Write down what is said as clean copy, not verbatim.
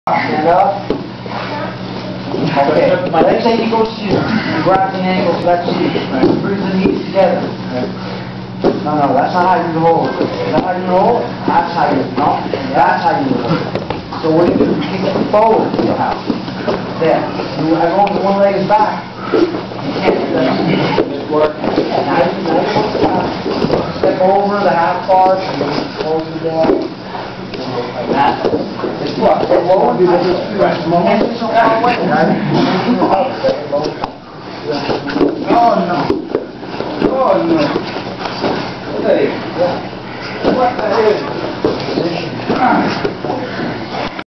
Stand up. Okay. Let's say you go to you grab the ankles, let's see. Bring the knees together. No, that's not how you hold. Is that how you hold? That's how you that's how you hold. So what do? You kick it forward to the house. There. As long as one leg is back, you can't do that. Just work. Now you step over the half part and close the door. Like that. It's what? It's lower. It's so far away, right?